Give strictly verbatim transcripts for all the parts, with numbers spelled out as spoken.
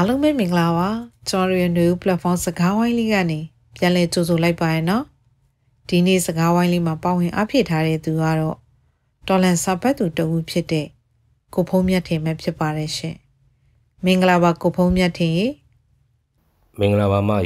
အားလုံးပဲမင်္ဂလာပါကျွန်တော်ရဲ့ new platform စကားဝိုင်းလေးကနေပြန်လည်ကြိုဆိုလိုက်ပါရနော်ဒီနေ့စကားဝိုင်းလေးမှာပါဝင်အားဖြည့်ထားတဲ့သူကတော့တော်လန်စာပတ်သူတဦးဖြစ်တဲ့ကိုဖုံးမြတ်ထင်ပဲဖြစ်ပါတယ်ရှင်မင်္ဂလာပါကိုဖုံးမြတ်ထင်ရေမင်္ဂလာပါမရေ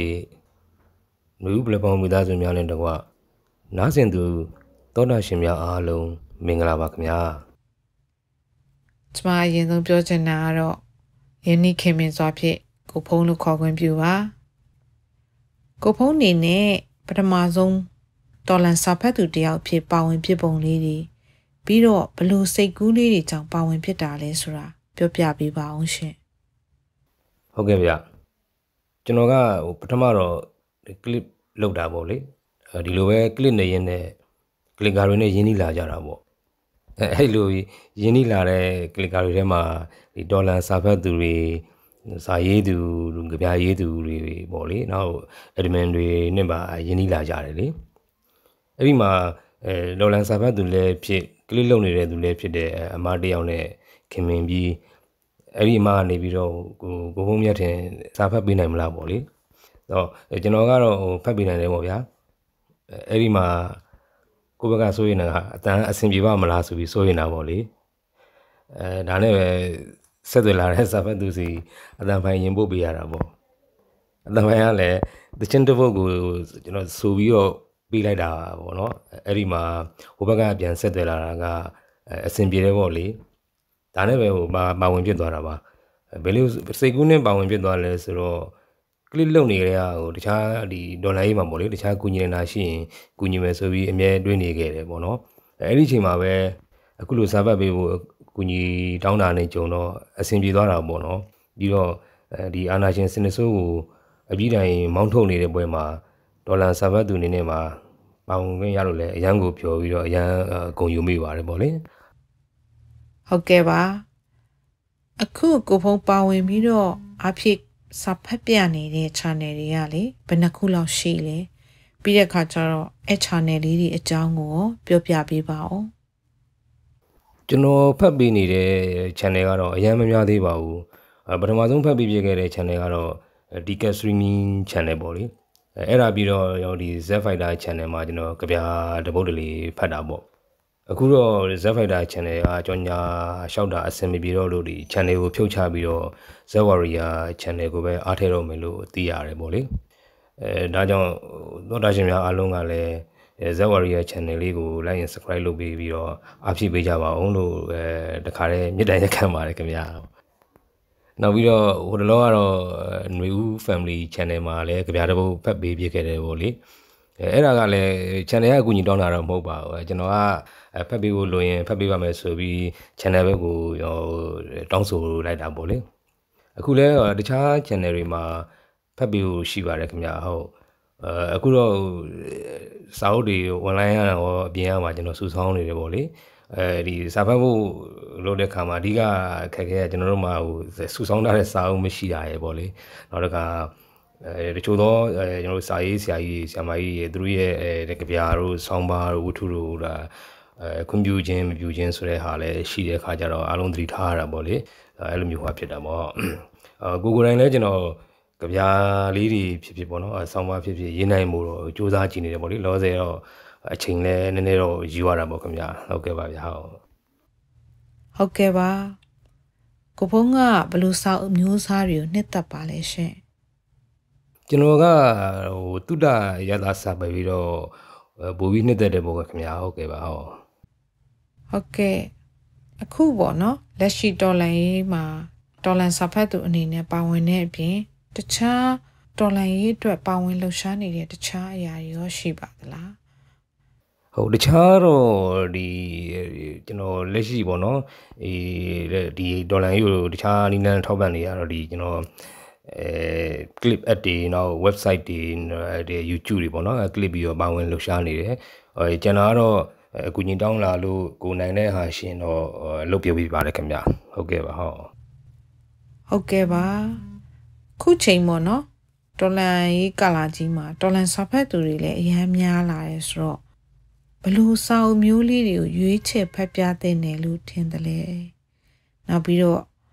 new platform မိသားစုများနဲ့တကွနားဆင်သူသောတာရှင်များအားလုံးမင်္ဂလာပါခင်ဗျာကျွန်မအရင်ဆုံးပြောချင်တာကတော့ယနေ့ခင်မင်စွာဖြင့်ကိုဖုံးလို့ခေါ်ခွင့်ပြုပါကိုဖုံးနေနဲ့ပထမဆုံးတော်လန်စာဖတ်သူတယောက်ဖြစ်ပါဝင်ဖြစ်ပုံလေးတွေပြီးတော့ဘလို့စိတ်ကူးလေးတွေကြောင့်ပါဝင်ဖြစ်တာလဲဆိုတာပြောပြပေးပါအောင်ရှင်ဟုတ်ကဲ့ဗျကျွန်တော်ကဟိုပထမတော့ clip လုပ်တာပေါ့လေဒီလိုပဲ clip နေရင်းနဲ့ clicker တွေနဲ့ရင်းနှီးလာကြတာပေါ့အဲအဲ့လိုရင်းနှီးလာတဲ့ clicker တွေထဲမှာဒီဒေါ်လာစာဖတ်သူတွေစာရေးသူကြပြရေးသူတွေပေါ့လေနောက် admin တွေနဲ့ပါရင်းနှီးလာကြတယ်လေအဲ့ဒီမှာအဲဒေါ်လာစာဖတ်သူလည်းဖြစ် clip လုပ်နေတဲ့သူလည်းဖြစ်တဲ့အမတယောက်နဲ့ခင်မင်ပြီးအဲ့ဒီအမကနေပြီးတော့ကိုကိုဖုံးမြတ်ထင်စာဖတ်ပေးနိုင်မလားပေါ့လေတော့ကျွန်တော်ကတော့ဟိုဖတ်ပေးနိုင်တယ်ပေါ့ဗျာအဲ့ဒီမှာကိုဘက်ကစိုးရင်ကအတန်းအဆင်ပြေပါမလားဆိုပြီးစိုးရင်တာပေါ့လေအဲဒါနဲ့ပဲဆက်သွယ်လာတဲ့စာဖတ်သူစီအတန်းဖိုင်ရင်ပို့ပေးရတာပေါ့အတန်းဖိုင်ကလည်းတချင်းတစ်ပုတ်ကိုကျွန်တော်ဆိုပြီးတော့ပေးလိုက်တာပေါ့နော်အဲ့ဒီမှာဟိုဘက်ကပြန်ဆက်သွယ်လာတာကအဆင်ပြေတယ်ပေါ့လေဒါနဲ့ပဲဟိုပါဝင်ဖြစ်သွားတာပါဘယ်လိုစိတ်ကူးနဲ့ပါဝင်ဖြစ်သွားလဲဆိုတော့ကလစ်လုံနေကြတဲ့ဟိုတခြားဒီဒေါ်လာရေးမှာပေါ့လေတခြားကူညီနေတာရှိရင်ကူညီမယ်ဆိုပြီးအမြဲတွေးနေခဲ့တယ်ပေါ့နော်အဲ့ဒီအချိန်မှာပဲအခုလိုစာပတ်ပေးဖို့ကူညီတောင်းတာနဲ့ကြုံတော့အဆင်ပြေသွားတာပေါ့နော်ပြီးတော့ဒီအာနာရှင်စနစ်ဆိုးကိုအပြီးတိုင်မောင်းထုတ်နေတဲ့ပွဲမှာဒေါ်လာစာပတ်သူအနေနဲ့မှာပါဝင်ခွင့်ရလို့လဲအရန်ကိုပြောပြီးတော့အရန်ဂုဏ်ယူမိပါတယ်ပေါ့လေဟုတ်ကဲ့ပါအခုကိုဖုံးပါဝင်ပြီးတော့အဖြစ်စာဖတ်ပြနေတဲ့ channel တွေကလေဘယ်နှခုလောက်ရှိလဲပြီးတဲ့အခါကျတော့အဲ channel လေးတွေအကြောင်းကိုပြောပြပေးပါဦးကျွန်တော်ဖတ်ပေးနေတဲ့ channel ကတော့အရင်မများသေးပါဘူးပထမဆုံးဖတ်ပေးပြခဲ့တဲ့ channel ကတော့ D K Streaming channel ပေါ့လေအဲ့ဒါပြီးတော့ဒီ Z Fighter channel မှာကျွန်တော်ကြပြတပုတ်တလေဖတ်တာပေါ့အခုတော့ Z Fighter channel ကကြောညာလျှောက်တာအဆင်မပြေတော့လို့ဒီ channel ကိုဖြုတ်ချပြီးတော့ Z Warrior channel ကိုပဲအားထည့်တော့မယ်လို့သိရတယ်ပေါ့လေအဲဒါကြောင့်သောတာရှင်များအားလုံးကလည်းZ Warrior channel လေးကို like and subscribe လုပ်ပေးပြီးတော့အားဖြည့်ပေးကြပါအောင်လို့အဲတခါတည်းမြစ်တိုင်ရက်ခံပါတယ်ခင်ဗျာနောက်ပြီးတော့ဟိုတလောကတော့ຫນွေဦး family channel မှာလည်းကြပြတပုတ်ဖတ်ပေးပြခဲ့တယ်ပေါ့လေအဲအဲ့ဒါကလည်း channel ကအကူအညီတောင်းတာတော့မဟုတ်ပါဘူးကျွန်တော်ကဖတ်ပေးဖို့လိုရင်ဖတ်ပေးပါမယ်ဆိုပြီး channel ဘက်ကိုတောင်းဆိုလိုက်တာပေါ့လေအခုလဲတခြား channel တွေမှာဖတ်ပေးဖို့ရှိပါတယ်ခင်ဗျာဟုတ်အခုတော့စာအုပ်တွေ online ရတော့အပြင်ရမှာကျွန်တော်စုဆောင်းနေတယ်ပေါ့လေအဲဒီစာဖတ်ဖို့လုပ်တဲ့ခါမှာအဓိကခက်ခဲကျွန်တော်တို့မှာဟိုစုဆောင်းထားတဲ့စာအုပ်မရှိတာရယ်ပေါ့လေနောက်တစ်ခါအဲတချို့တော့အဲကျွန်တော်တို့စာရေးဆရာကြီးဆရာမကြီးတွေသူတို့ရဲ့အဲကြပြတို့ဆောင်းပါတို့ဝတ္ထုတို့ဒါအဲကွန်ပျူတာမပြူချင်းဆိုတဲ့ဟာလည်းရှိတဲ့ခါကျတော့အားလုံးသတိထားရတာပေါ့လေအဲလိုမျိုးဟာဖြစ်တာပေါ့အဲကိုကိုတိုင်းလည်းကျွန်တော်ကြပြလေးတွေဖြစ်ဖြစ်ပေါ့နော်ဆောင်းပါဖြစ်ဖြစ်ရေးနိုင်မှုတော့စူးစမ်းကြည့်နေတယ်ပေါ့လေလောဆယ်တော့အချိန်လည်းနည်းနည်းတော့ယူရတာပေါ့ခင်ဗျာဟုတ်ကဲ့ပါဗျာဟုတ်ဟုတ်ကဲ့ပါကိုဖုံးကဘယ်လိုစာအုပ်မျိုးစားတွေကိုနှစ်သက်ပါလဲရှင်ကျွန်တော်ကဟိုတုဒ္ဒရသစာပဲပြီးတော့ဘူပြီးနှစ်သက်တယ်ပေါ့ခင်ဗျာဟုတ်ကဲ့ပါဟုတ်ဟုတ်ကဲ့အခုပေါ့နော်လက်ရှိတော်လန်ရေးမှာတော်လန်စာဖတ်သူအနေနဲ့ပါဝင်တဲ့အပြင်တခြားတော်လန်ရေးအတွက်ပါဝင်လှူရှားနေတဲ့တခြားအရာတွေရောရှိပါသလားဟုတ်တခြားတော့ဒီကျွန်တော်လက်ရှိပေါ့နော်အေးဒီဒေါ်လာရေးကိုတခြားနည်းလမ်းထောက်ပံ့နေရတော့ဒီကျွန်တော်အဲ clip app တွေနောက် website တွေဒီ YouTube တွေပေါ့နော် clip ပြီးတော့ပါဝင်လှူရှားနေတယ်အဲကျွန်တော်ကတော့အကူအညီတောင်းလာလို့ကိုနိုင်တဲ့ဟာရှင်တော့လုပ်ပြပေးပါတယ်ခင်ဗျဟုတ်ကဲ့ပါဟုတ်ဟုတ်ကဲ့ပါခုချိန်ပေါ့နော်တော်လန်ရေးကာလာကြီးမှာတော်လန်စာဖတ်သူတွေလည်းအများများလာတယ်ဆိုတော့ဘလို့စာအုပ်မျိုးလေးတွေကိုရွေးချယ်ဖတ်ပြသင့်တယ်လို့ထင်တယ်လေနောက်ပြီးတော့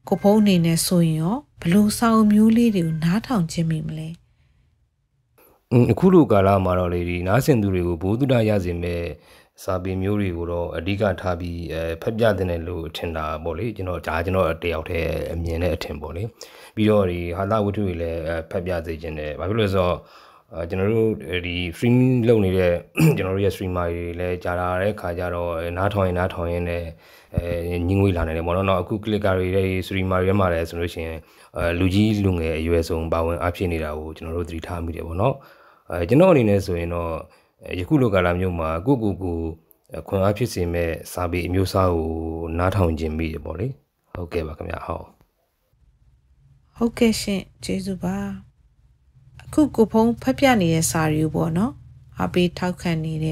ကိုဖုံးအနေနဲ့ဆိုရင်ရောဘလို့စာအုပ်မျိုးလေးတွေကိုနားထောင်ခြင်းမိမလဲအခုလိုကာလမှာတော့လေဒီနားဆင်သူတွေကိုဘိုးတုဒရစေမဲ့စာပေမျိုးတွေကိုတော့အဓိကထားပြီးအဲဖက်ပြတဲ့လို့ထင်တာပေါ့လေကျွန်တော်ဒါကျွန်တော်တယောက်တည်းအမြင်နဲ့အထင်ပေါ့လေပြီးတော့ဒီဟာသဝတ္ထုတွေလည်းဖက်ပြစေခြင်းတယ်ဘာဖြစ်လို့လဲဆိုတော့အဲကျွန်တော်တို့ဒီ streaming လုပ်နေတဲ့ကျွန်တော်တို့ရဲ့ streamer တွေလည်းကြာလာတဲ့ခါကျတော့နားထောင်ရင်နားထောင်ရင်လည်းအဲညင်ငွေလာနေတယ်ပေါ့နော်နောက်အခု clicker တွေရဲ့ streamer တွေမှာလည်းဆိုလို့ရှိရင်အဲလူကြီးလူငယ်အရွယ်ဆုံးပါဝင်အဖြစ်နေတာကိုကျွန်တော်တို့သတိထားမိတယ်ပေါ့နော်အဲကျွန်တော်အနေနဲ့ဆိုရင်တော့ယခုလိုကာလမျိုးမှာကိုကိုကိုခွန်အားဖြစ်စေမဲ့စာပေအမျိုးအစားကိုနားထောင်ခြင်းမိတယ်ပေါ့လေဟုတ်ကဲ့ပါခင်ဗျာဟုတ်ဟုတ်ကဲ့ရှင်ကျေးဇူးပါအခုကိုဖုံးဖက်ပြနေတဲ့စာရီပေါ့နော်အပေးထောက်ခံနေတဲ့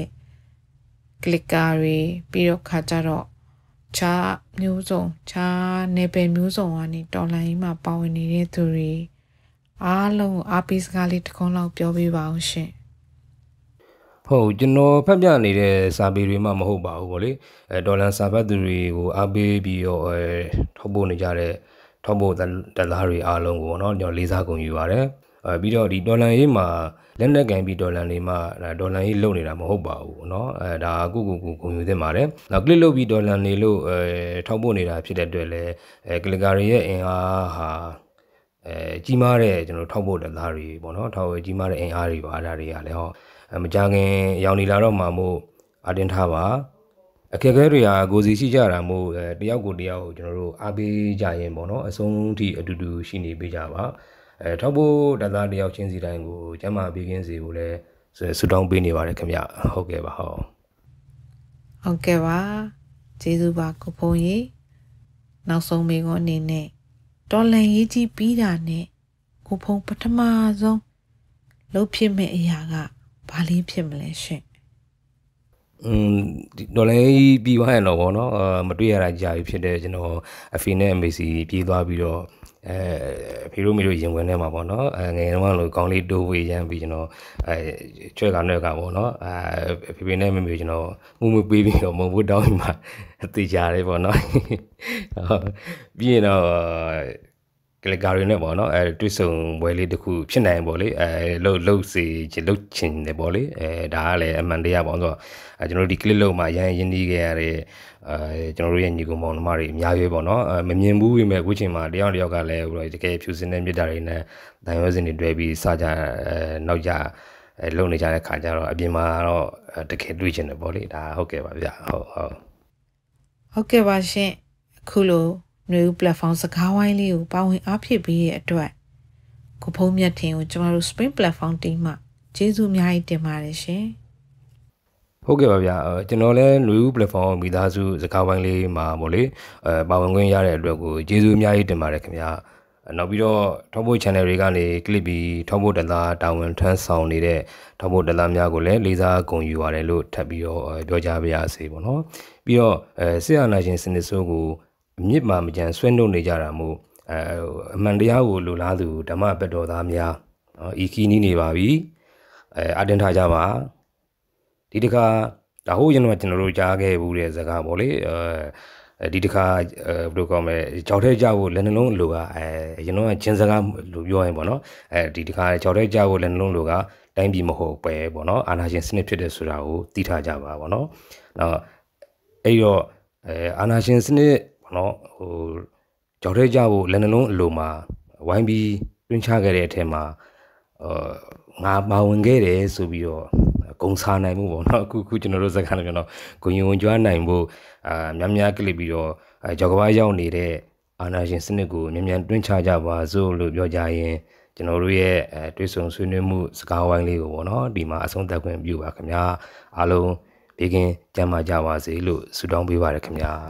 clicker တွေပြီးတော့ခါကြတော့ခြားမျိုးစုံခြားနယ်ပယ်မျိုးစုံကနေတော်လိုင်းမှာပါဝင်နေတဲ့သူတွေအားလုံးအပေးစကားလေးတစ်ခုလောက်ပြောပြပါအောင်ရှင်ဟုတ်ကျွန်တော်ဖတ်ပြနေတဲ့စာပေတွေမှမဟုတ်ပါဘူးဗောလေအဲဒေါ်လာစာဖတ်သူတွေကိုအားပေးပြီးတော့အဲထောက်ပို့နေကြတဲ့ထောက်ပို့တက်သားတွေအားလုံးကိုเนาะကျွန်တော်လေးစားကုန်ယူပါတယ်အဲပြီးတော့ဒီဒေါ်လာရေးမှာလက်နက်ကင်ပြီးဒေါ်လာလေးမှာဒေါ်လာရေးလုံနေတာမဟုတ်ပါဘူးเนาะအဲဒါကုကုကုကုန်ယူသင့်ပါတယ်နောက်ကလစ်လုပ်ပြီးဒေါ်လာနေလို့အဲထောက်ပို့နေတာဖြစ်တဲ့အတွက်လည်းအဲကလစ်ကာတွေရဲ့အင်အားဟာအဲကြီးမားတဲ့ကျွန်တော်ထောက်ပို့တက်သားတွေပေါ့เนาะထောက်ကြီးမားတဲ့အင်အားတွေပါဒါတွေကလည်းဟောမကြခင်ရောင်နေလာတော့မှမို့အတင်းထားပါအခက်အခဲတွေဟာကိုစီရှိကြတာမို့အဲတယောက်ကိုတယောက်ကျွန်တော်တို့အားပေးကြရင်ပေါ့နော်အဆုံးထိအတူတူရှိနေပေးကြပါအဲထောက်ဖို့တသားတယောက်ချင်းစီတိုင်းကိုကျမ်းမာပေးခြင်းစီကိုလည်းဆူတောင်းပေးနေပါတယ်ခင်ဗျဟုတ်ကဲ့ပါဟုတ်ဟုတ်ကဲ့ပါကျေးဇူးပါကိုဖုံးကြီးနောက်ဆုံးမိကုန်းအနေနဲ့တော်လန်ရေးကြီးပြီးတာနဲ့ကိုဖုံးပထမဆုံးလှုပ်ဖြစ်မဲ့အရာကဘာလေးဖြစ်မလဲရှင်อืมဒေါ်လာပြီးသွားရင်တော့ဗောနော်အာမတွေ့ရတာကြာပြီဖြစ်တဲ့ကျွန်တော်အဖေနဲ့အမေစီပြေးသွားပြီးတော့အဲအဖေတို့မိတို့ရင်ဝင်ထဲမှာဗောနော်အဲငယ်တုန်းကလို့ကောင်းလေးတိုးဝေးရမ်းပြီးကျွန်တော်အဲကျွဲကနဲ့ကဗောနော်အဲဖေဖေနဲ့မေမေကျွန်တော်မှုမပေးပြီးတော့မုံဘုတောင်းမှာသိကြတယ်ဗောနော်ပြီးရင်တော့ကလကာရီနဲ့ပေါ့နော်အဲတွေ့ဆုံပွဲလေးတစ်ခုဖြစ်နိုင်ပေါ့လေအဲလှုပ်လှုပ်စီချင်လှုပ်ချင်တယ်ပေါ့လေအဲဒါကလည်းအမှန်တရားပေါ့ဆိုတော့အဲကျွန်တော်ဒီ clip လုံးမှာရန်ရင်းနှီးခဲ့ရတဲ့အဲကျွန်တော်တို့ရဲ့ညီကောင်မောင်နှမတွေအများကြီးပေါ့နော်အဲမမြင်ဘူးပေမဲ့အခုချိန်မှာတယောက်တယောက်ကလည်းဟိုတကယ်ဖြူစင်တဲ့မြစ်တာတွေနဲ့တန်ရွှဲစင်တွေတွဲပြီးစကြအဲနောက်ကြအဲလုံနေကြတဲ့ခါကျတော့အပြင်မှာတော့တကယ်တွေ့ချင်တယ်ပေါ့လေဒါဟုတ်ကဲ့ပါဗျဟုတ်ဟုတ်ဟုတ်ကဲ့ပါရှင်အခုလိုnew platform စကားဝိုင်းလေးကိုပါဝင်အားဖြစ်ပြီးရဲ့အတွက်ကိုဖုံးမြတ်ထင်ကိုကျွန်တော်တို့ Spring Platform team မှကျေးဇူးအများကြီးတင်ပါတယ်ရှင်ဟုတ်ကဲ့ပါဗျာကျွန်တော်လည်း new platform မိသားစုစကားဝိုင်းလေးမှာပေါ့လေအဲပါဝင်ခွင့်ရတဲ့အတွက်ကိုကျေးဇူးအများကြီးတင်ပါတယ်ခင်ဗျာနောက်ပြီးတော့ထောက်ဖို့ channel တွေကနေ clip ပြီးထောက်ဖို့တလားတာဝန်ထမ်းဆောင်နေတဲ့ထောက်ဖို့တလားများကိုလည်းလေးစားဂုဏ်ယူရတယ်လို့ထပ်ပြီးတော့ပြောကြားပါရစေပေါ့နော်ပြီးတော့အဲဆရာနာရှင်စနစ်ဆိုးကိုမြစ်မှာမကြံဆွဲနှုတ်နေကြတာမို့အဲအမှန်တရားကိုလူလားသူဓမ္မဘက်တော်သားများဤခီနီးနေပါပြီအဲအတင်းထားကြပါဒီတခါဒါဟုတ်ရင်တော့ကျွန်တော်တို့ကြားခဲ့ဘူးတဲ့စကားပေါ့လေအဲဒီတခါဘယ်လိုကောင်းမလဲကြောက်ထဲကြဖို့လက်နှလုံးလိုကအဲကျွန်တော်ကချင်းစကားလို့ပြောရင်ပေါ့နော်အဲဒီတခါကြောက်ထဲကြဖို့လက်နှလုံးလိုကတိုင်းပြည်မဟုတ်ပဲပေါ့နော်အာဏာရှင်စနစ်ဖြစ်တဲ့ဆိုတာကိုသိထားကြပါပေါ့နော်နောက်အဲ့တော့အဲအာဏာရှင်စနစ်နော်ဟိုကြောက်ထဲကြဖို့လက်နှလုံးအလိုမှာဝိုင်းပြီးတွင်းချခဲ့တဲ့အထက်မှာအာငါပါဝင်ခဲ့တယ်ဆိုပြီးတော့ဂုံစားနိုင်မှုပေါ့နော်အခုခုကျွန်တော်တို့စကားနဲ့ကျွန်တော်ဂုံယုံကြွားနိုင်ဖို့အာများများကလစ်ပြီးတော့ကြောက်ကဘာရောက်နေတဲ့အာဏာရှင်စနစ်ကိုမြန်မြန်တွင်းချကြပါစို့လို့ပြောကြရင်ကျွန်တော်တို့ရဲ့အဲတွေးဆုံဆွေးနွေးမှုစကားဝိုင်းလေးကိုပေါ့နော်ဒီမှာအဆုံးသတ်ခွင့်ပြုပါခင်ဗျာအားလုံးဘေးကင်းကျန်းမာကြပါစေလို့ဆုတောင်းပေးပါရခင်ဗျာ